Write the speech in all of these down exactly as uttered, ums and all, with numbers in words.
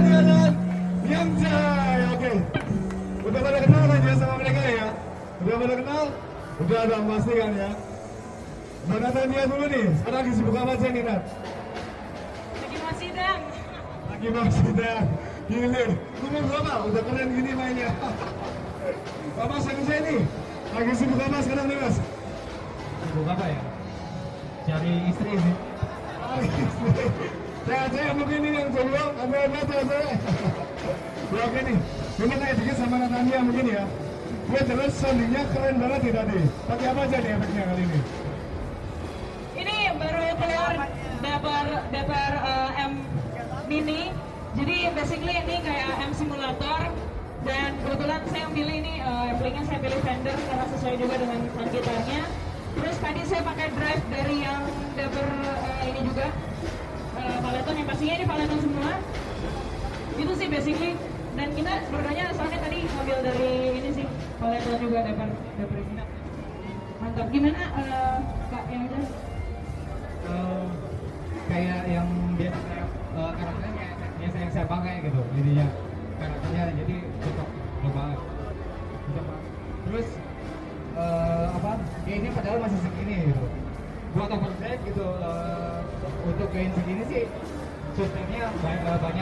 Nathania dan Yankjay. Oke, udah pada kenal kan ya sama mereka ya? Udah pada kenal? Udah ada pasti kan ya? Mbak Nathania dulu nih, sekarang lagi sibuk apa aja nih Nat? Lagi mau sidang. Lagi mau sidang. Gini, umur berapa? Udah keren gini mainnya. Bapak saya nih, lagi sibuk apa sekarang nih Mas? Sibuk apa ya? Cari istri sih. Cari istri. Saya mungkin ini yang jomblo, ada-ada saya. Ya oke nih, mungkin tanya dikit sama Nathania mungkin ya. Gue terus soundingnya keren banget nih tadi. Pakai apa aja nih efeknya kali ini? Ini baru keluar Dapper Dapper uh, M Mini. Jadi basically ini kayak M simulator. Dan kebetulan saya pilih ini uh, amplinya saya pilih Fender karena sesuai juga dengan sound gitarnya. Terus tadi saya pakai drive dari yang Dapper uh, ini juga uh, Valeton, yang pastinya ini Valeton semua. Itu sih basically. Dan kita berdua soalnya tadi ngambil dari ini sih Valeton juga Dapper Dapper ini. Mantap. Gimana uh, Kak Yankjay? Uh, kayak yang biasa saya uh, karakternya kayak biasa yang saya pakai gitu jadinya karakternya, jadi cocok cocok banget cocok banget. Terus uh, apa gainnya padahal masih segini gitu buat overdrive gitu, uh, untuk gain segini sih suspennya banyak, uh, banyak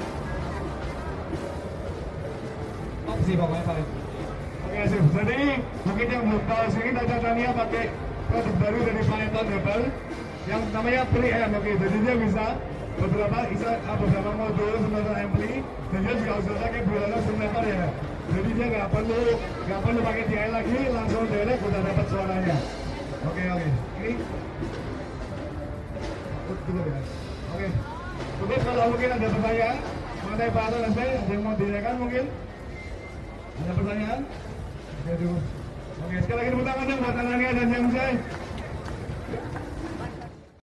top sih pokoknya paling. Oke sip, jadi mungkin yang belum tahu sini Nathania pakai produk baru dari Valeton Dapper yang namanya Pre-Amp. Oke, jadi dia bisa beberapa bisa beberapa modul sembilan ampli, dan dia juga bisa pakai bulan sembilan ya. Jadi dia nggak perlu nggak perlu pakai D I lagi, langsung direct udah dapat suaranya. Oke oke, ini dulu ya. Oke, terus kalau mungkin ada pertanyaan mengenai Pak Aron, ada yang mau ditanyakan mungkin? Ada pertanyaan? Oke dulu. Oke, sekali lagi tepuk tangan buat Nathania dan Yankjay.